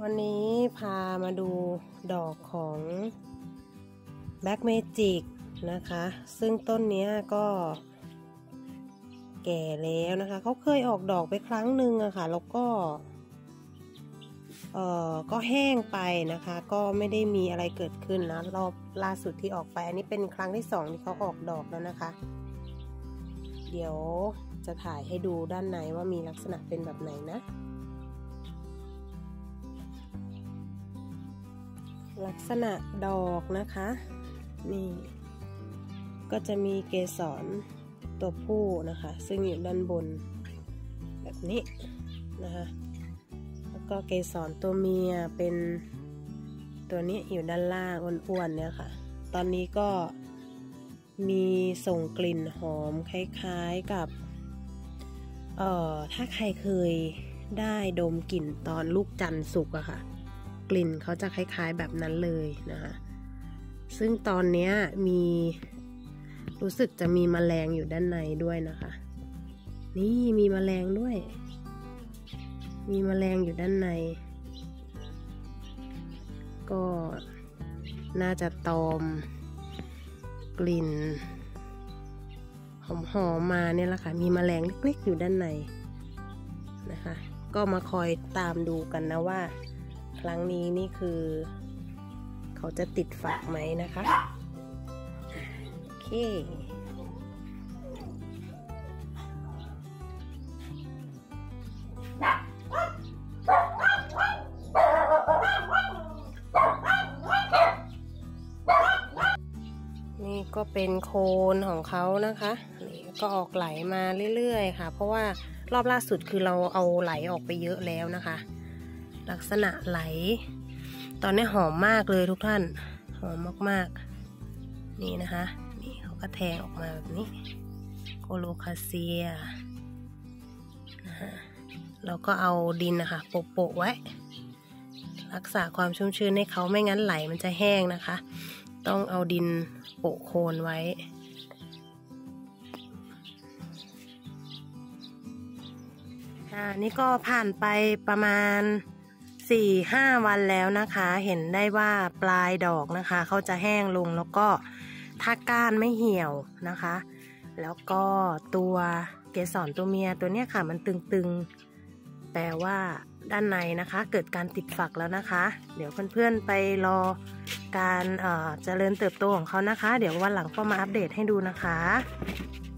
วันนี้พามาดูดอกของแบล็กเมจิกนะคะซึ่งต้นนี้ก็แก่แล้วนะคะเขาเคยออกดอกไปครั้งหนึ่งอะค่ะแล้วก็แห้งไปนะคะก็ไม่ได้มีอะไรเกิดขึ้นนะรอบล่าสุดที่ออกไปอันนี้เป็นครั้งที่2ที่เขาออกดอกแล้วนะคะเดี๋ยวจะถ่ายให้ดูด้านในว่ามีลักษณะเป็นแบบไหนนะลักษณะดอกนะคะนี่ก็จะมีเกสรตัวผู้นะคะซึ่งอยู่ด้านบนแบบนี้นะคะแล้วก็เกสรตัวเมียเป็นตัวนี้อยู่ด้านล่างอ้วนๆเนี่ยค่ะตอนนี้ก็มีส่งกลิ่นหอมคล้ายๆกับถ้าใครเคยได้ดมกลิ่นตอนลูกจันทร์สุกอะค่ะกลิ่นเขาจะคล้ายๆแบบนั้นเลยนะคะซึ่งตอนนี้รู้สึกจะมีแมลงอยู่ด้านในด้วยนะคะนี่มีแมลงด้วยมีแมลงอยู่ด้านในก็น่าจะตอมกลิ่นหอมมาเนี่ยแหละค่ะมีแมลงเล็กๆอยู่ด้านในนะคะก็มาคอยตามดูกันนะว่าครั้งนี้นี่คือเขาจะติดฝักไหมนะคะโอเคนี่ก็เป็นโคนของเขานะคะนี่ก็ออกไหลมาเรื่อยๆค่ะเพราะว่ารอบล่าสุดคือเราเอาไหลออกไปเยอะแล้วนะคะลักษณะไหลตอนนี้หอมมากเลยทุกท่านหอมมากๆนี่นะคะนี่เขาก็แทงออกมาแบบนี้โคโลคาเซียนะคะเราก็เอาดินนะคะโปะไว้รักษาความชุ่มชื้นให้เขาไม่งั้นไหลมันจะแห้งนะคะต้องเอาดินโปะโคนไว้นี่ก็ผ่านไปประมาณ 4-5 วันแล้วนะคะเห็นได้ว่าปลายดอกนะคะเขาจะแห้งลงแล้วก็ถ้าก้านไม่เหี่ยวนะคะแล้วก็ตัวเกสรตัวเมียตัวเนี้ยค่ะมันตึงๆแปลว่าด้านในนะคะเกิดการติดฝักแล้วนะคะเดี๋ยวเพื่อนๆไปรอการเจริญเติบโตของเขานะคะเดี๋ยววันหลังก็มาอัปเดตให้ดูนะคะ